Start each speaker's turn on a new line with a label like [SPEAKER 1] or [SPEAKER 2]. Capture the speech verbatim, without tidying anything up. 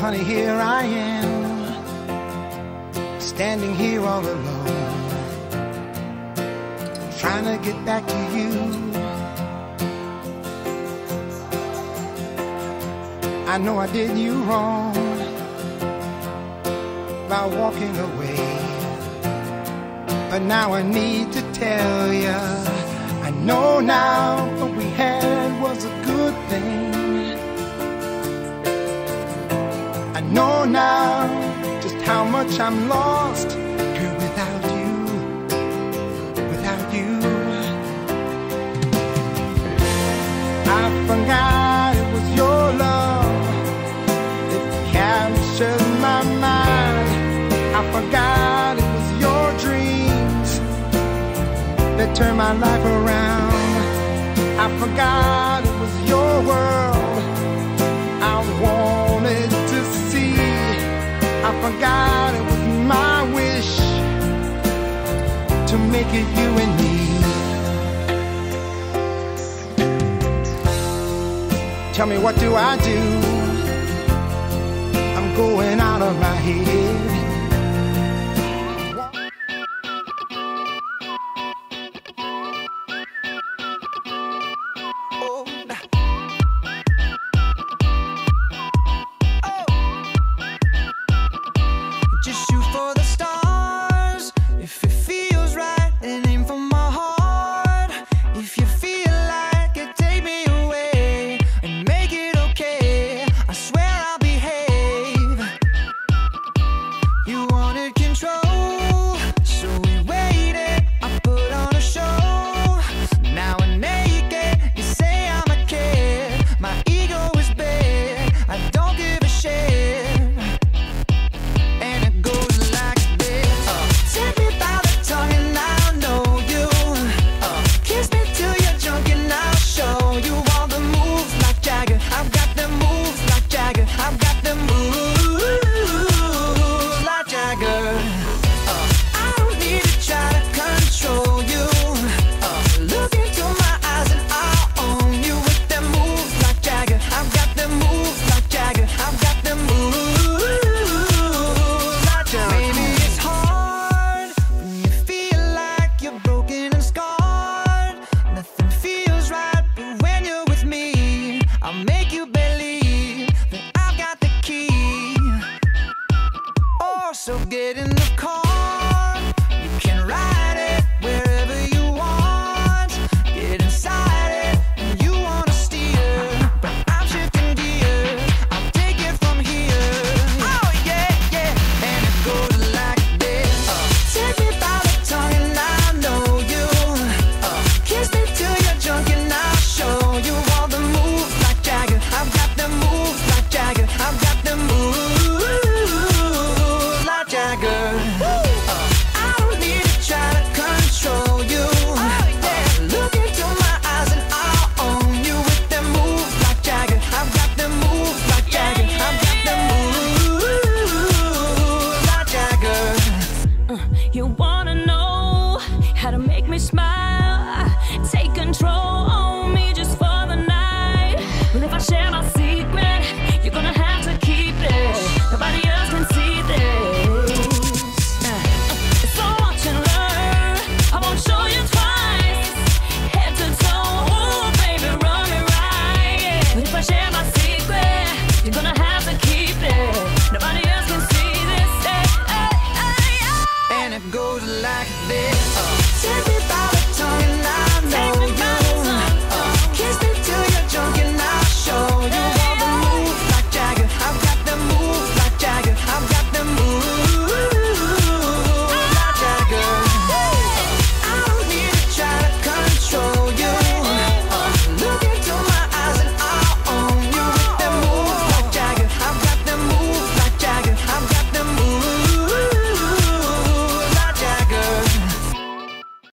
[SPEAKER 1] honey, here I am, standing here all alone, trying to get back to you. I know I did you wrong by walking away, but now I need to tell ya, I know now what we had was a good thing. I know now just how much I'm lost here without you, without you. I forgot it was your love that captured my mind. I forgot it was your dreams that turned my life around. I forgot it was your world I wanted to see. I forgot it was my wish to make it you and me. Tell me, what do I do? I'm going out of my head. So get in the car, you can ride it wherever you want. Get inside it, and you wanna steer, but I'm shifting gears, I'll take it from here. Oh yeah, yeah, and it goes like this. uh, Take me by the tongue and I know you. uh, Kiss me till you're drunk and I'll show you all the moves like Jagger. I've got them moves like Jagger. I've got them moves.
[SPEAKER 2] You want